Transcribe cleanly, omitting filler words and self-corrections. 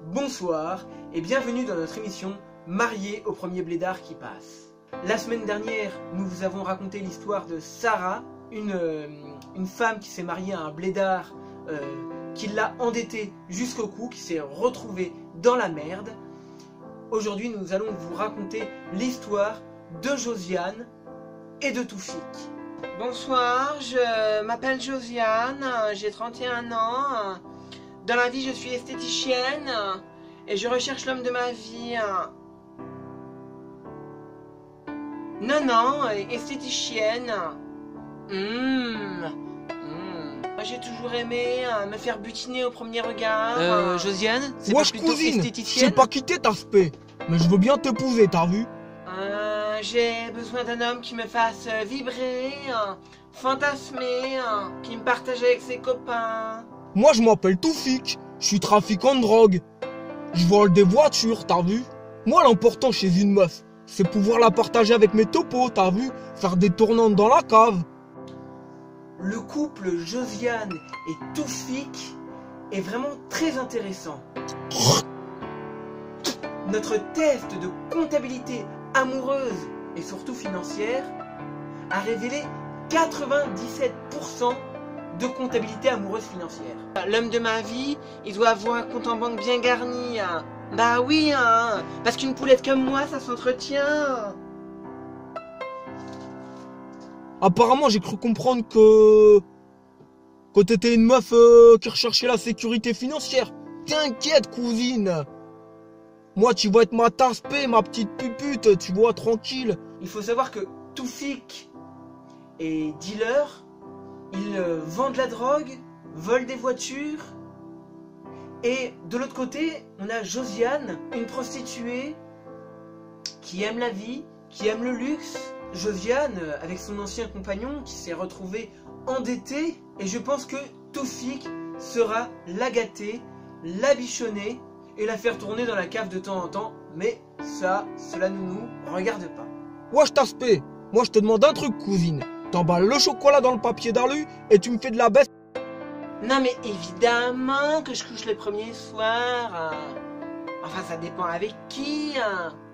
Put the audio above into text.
Bonsoir et bienvenue dans notre émission Mariée au premier blédard qui passe. La semaine dernière, nous vous avons raconté l'histoire de Sarah, une femme qui s'est mariée à un blédard qui l'a endettée jusqu'au cou, qui s'est retrouvée dans la merde. Aujourd'hui, nous allons vous raconter l'histoire de Josiane et de Toufik. Bonsoir, je m'appelle Josiane, j'ai 31 ans. Dans la vie, je suis esthéticienne et je recherche l'homme de ma vie. Non, esthéticienne. J'ai toujours aimé me faire butiner au premier regard. Josiane, c'est Wesh pas plutôt cousine, je esthéticienne? sais pas quitter ta spé, mais je veux bien t'épouser, t'as vu? J'ai besoin d'un homme qui me fasse vibrer, fantasmer, qui me partage avec ses copains. Moi je m'appelle Toufik, je suis trafiquant de drogue. Je vole des voitures, t'as vu? Moi l'important chez une meuf, c'est pouvoir la partager avec mes topos, t'as vu? Faire des tournantes dans la cave. Le couple Josiane et Toufik est vraiment très intéressant. Notre test de comptabilité amoureuse et surtout financière a révélé 97% de comptabilité amoureuse financière. L'homme de ma vie, il doit avoir un compte en banque bien garni. Bah oui, parce qu'une poulette comme moi, ça s'entretient. Apparemment j'ai cru comprendre que t'étais une meuf qui recherchait la sécurité financière. T'inquiète cousine. Moi tu vas être ma tasse-paix, ma petite pupute, tu vois, tranquille. Il faut savoir que Toufik est dealer, il vend de la drogue, vole des voitures. Et de l'autre côté, on a Josiane, une prostituée qui aime la vie, qui aime le luxe. Josiane, avec son ancien compagnon, qui s'est retrouvé endetté. Et je pense que Toufik sera la gâter, la bichonner et la faire tourner dans la cave de temps en temps. Mais cela ne nous regarde pas. Wesh tasse-paix, moi je te demande un truc cousine. T'emballes le chocolat dans le papier d'alu et tu me fais de la baisse. Non mais évidemment que je couche le premier soir. Enfin ça dépend avec qui.